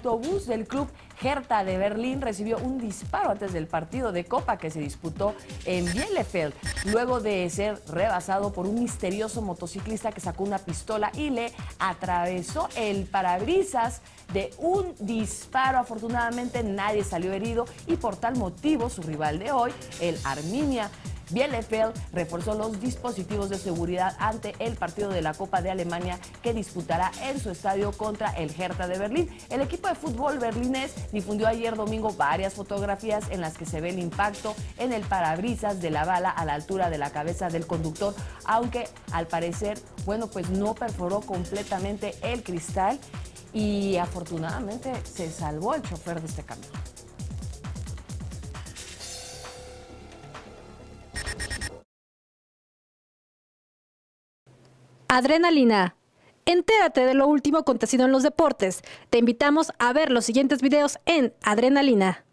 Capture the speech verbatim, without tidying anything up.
autobús del club Hertha de Berlín recibió un disparo antes del partido de Copa que se disputó en Bielefeld, luego de ser rebasado por un misterioso motociclista que sacó una pistola y le atravesó el parabrisas de un disparo. Afortunadamente nadie salió herido y por tal motivo su rival de hoy, el Arminia Bielefeld, reforzó los dispositivos de seguridad ante el partido de la Copa de Alemania que disputará en su estadio contra el Hertha de Berlín. El equipo de fútbol berlinés difundió ayer domingo varias fotografías en las que se ve el impacto en el parabrisas de la bala a la altura de la cabeza del conductor, aunque al parecer, bueno, pues no perforó completamente el cristal y afortunadamente se salvó el chofer de este camión. Adrenalina. Entérate de lo último acontecido en los deportes. Te invitamos a ver los siguientes videos en Adrenalina.